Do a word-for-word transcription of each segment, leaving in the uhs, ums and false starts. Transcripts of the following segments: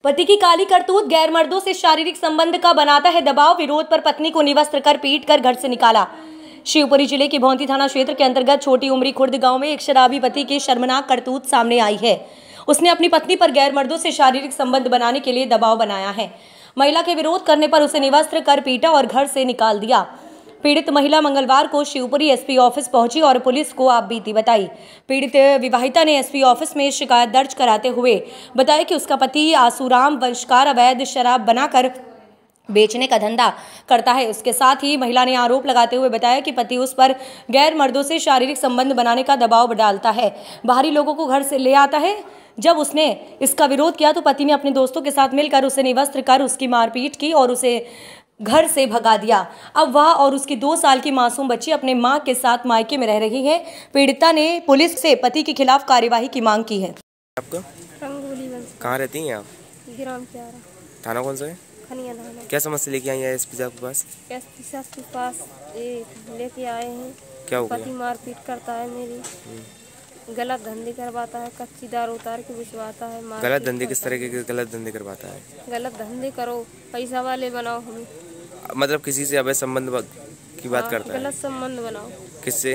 पति की काली करतूत, गैर मर्दों से शारीरिक संबंध का बनाता है दबाव। विरोध पर पत्नी को निवस्त्र कर पीट कर घर से निकाला। शिवपुरी जिले की भौंती थाना क्षेत्र के अंतर्गत छोटी उमरी खुर्द गांव में एक शराबी पति की शर्मनाक करतूत सामने आई है। उसने अपनी पत्नी पर गैर मर्दों से शारीरिक संबंध बनाने के लिए दबाव बनाया है। महिला के विरोध करने पर उसे निवस्त्र कर पीटा और घर से निकाल दिया। पीड़ित महिला मंगलवार को शिवपुरी एसपी ऑफिस पहुंची और पुलिस को आपबीती बताई। पीड़ित विवाहिता ने एसपी ऑफिस में शिकायत दर्ज कराते हुए बताया कि उसका पति आसूराम वंशकार अवैध शराब बनाकर बेचने का धंधा करता है। उसके साथ ही महिला ने आरोप लगाते हुए बताया कि पति उस पर गैर मर्दों से शारीरिक संबंध बनाने का दबाव डालता है, बाहरी लोगों को घर से ले आता है। जब उसने इसका विरोध किया तो पति ने अपने दोस्तों के साथ मिलकर उसे निवस्त्र कर उसकी मारपीट की और उसे घर से भगा दिया। अब वह और उसकी दो साल की मासूम बच्ची अपने मां के साथ मायके में रह रही है। पीड़िता ने पुलिस से पति के खिलाफ कार्यवाही की मांग की है। आपको कहाँ रहती हैं आप? ग्राम प्यारा। थाना कौन सा है? खनिया थाना। क्या समस्या लेके आई है एसपी साहब के पास? एसपी साहब के पास लेके आए हैं। क्या हो पति गया? मारपीट करता है, मेरी गलत धंधे करवाता है, कच्ची दारू उतार के भिजवाता है। गलत धंधे किस तरह के गलत धंधे करवाता है? गलत धंधे करो, पैसा वाले बनाओ हमें। मतलब किसी से अवैध संबंध की बात हाँ, करता है? गलत संबंध बनाओ। किससे?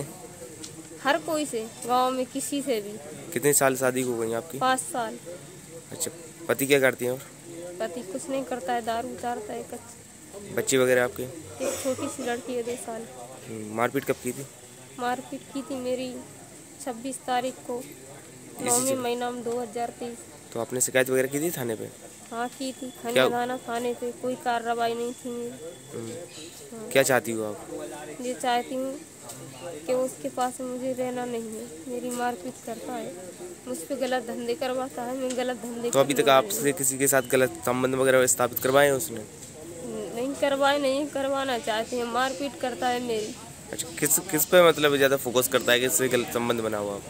हर कोई से, गांव में किसी से भी। कितने साल शादी हो गई आपकी? पाँच साल। अच्छा, पति क्या करती हैं? और पति कुछ नहीं करता है, दारू उतारता है। कच्ची बच्चे वगैरह आपके? एक छोटी सी लड़की है, दो साल। मारपीट कब की थी? मारपीट की थी मेरी छब्बीस तारीख को, नौवीं महीना में दो हजार तेईस। तो आपने शिकायत वगैरह की थी थाने पे? हाँ की थी, खनिया थाना थाने पे। कोई कार्रवाई नहीं थी मेरी। हाँ। क्या चाहती हो आप? ये चाहती हूँ कि उसके पास मुझे रहना नहीं है। मेरी मारपीट करता है, मुझ पे गलत धंधे करवाता है। मैं गलत धंधे तो अभी तक आपसे किसी के साथ गलत संबंध वगैरह स्थापित करवाए उसने? नहीं करवाए, नहीं करवाना चाहती है। मारपीट करता है मेरी। अच्छा, किस किस पे मतलब ज़्यादा फोकस करता है? किससे गलत संबंध बना हुआ?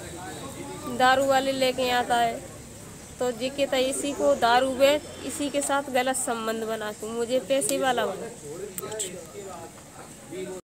दारू वाले लेके आता है तो जी कहता है इसी को दारू बेच, इसी के साथ गलत संबंध बना तू, मुझे पैसे वाला बना।